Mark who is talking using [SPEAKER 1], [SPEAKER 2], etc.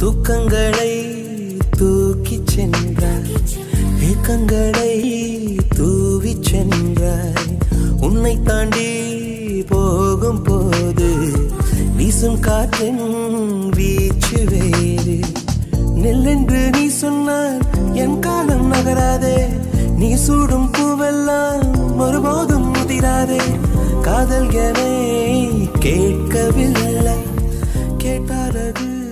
[SPEAKER 1] தூக்கங்களை தூக்கி சென்றாய், ஏக்கங்களை தூவி சென்றாய். உன்னை தாண்டி போகும் போது வீசும் காற்றின் வீச்சு வேறு. நெல்லென்று நீ சொன்னால் என் காலம் நகராதே, நீ சூடும் பூவெல்லாம் ஒருபோதும் முதிராதே. காதல் என கேட்கவில்லை, கேட்டாரது